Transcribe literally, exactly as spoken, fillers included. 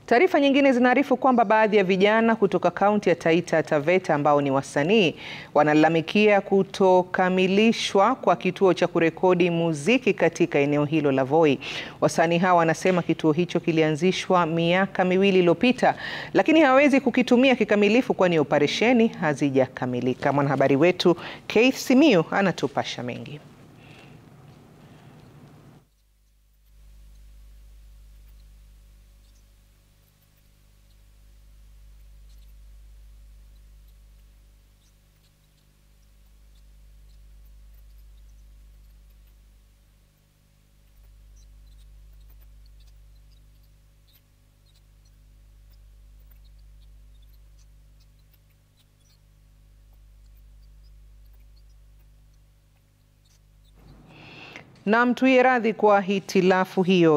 Taarifa nyingine zinaarifu kwamba baadhi ya vijana kutoka kaunti ya Taita Taveta ambao ni wasanii wanalalamikia kutokamilishwa kwa kituo cha kurekodi muziki katika eneo hilo la Voi. Wasanii hawa wanasema kituo hicho kilianzishwa miaka miwili iliyopita, lakini hawezi kukitumia kikamilifu kwani operesheni hazijakamilika. Mwanahabari wetu Keith Simiyu anatupasha mengi. Na mtuie radhi kwa hitilafu hiyo.